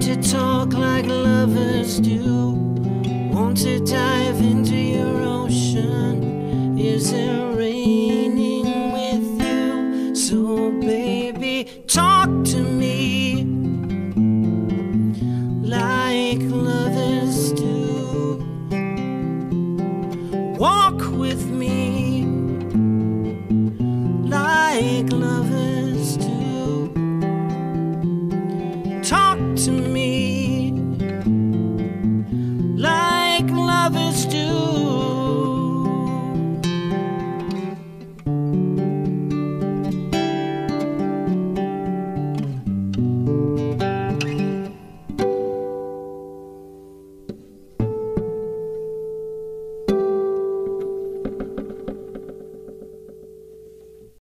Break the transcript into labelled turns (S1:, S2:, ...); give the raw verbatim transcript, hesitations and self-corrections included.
S1: you talk like lovers do? Want to dive into your ocean? Is it raining with you? So baby, talk to me like lovers do. Walk with me like lovers do. Talk to me